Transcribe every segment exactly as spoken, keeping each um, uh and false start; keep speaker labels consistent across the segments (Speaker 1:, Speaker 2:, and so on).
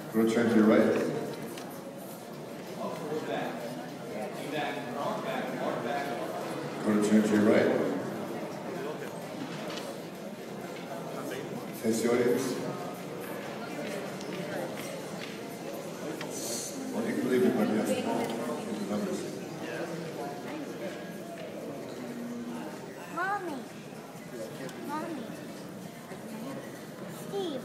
Speaker 1: Go to turn to your right. Go to turn to your right. Face the audience. Well, you can leave it, but yes. The numbers.
Speaker 2: Mommy. Mommy. Steve.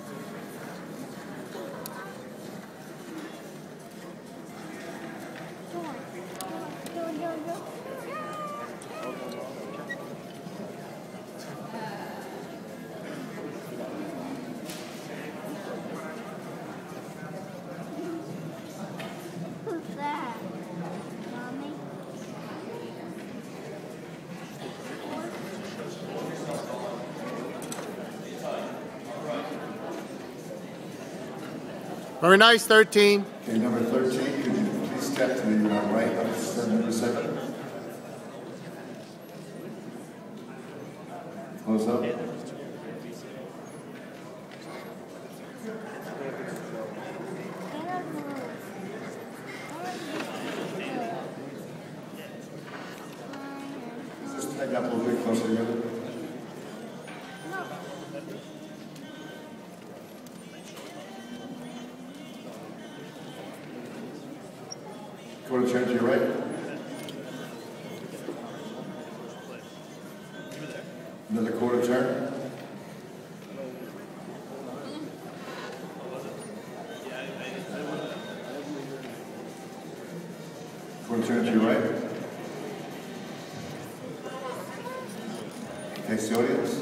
Speaker 2: Who's that? Mommy?
Speaker 3: Very nice, thirteen.
Speaker 1: Okay, number thirteen, could you please step to the uh, right of number seven? Close up. Just take up a little bit closer together. Quarter turn to your right. Another quarter turn. Quarter turn to your right. Face the audience.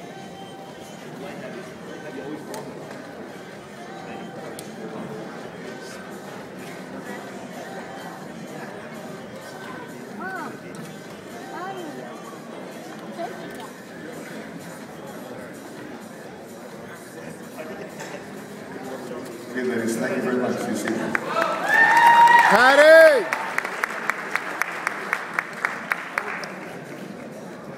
Speaker 1: Okay, ladies, thank you very much. See you soon.
Speaker 3: Patty!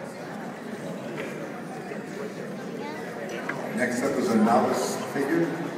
Speaker 1: Next up is a novice figure.